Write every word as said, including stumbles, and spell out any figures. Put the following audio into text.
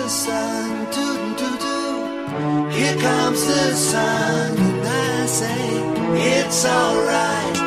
the sun, doo doo doo. Here comes the sun, and I say it's alright.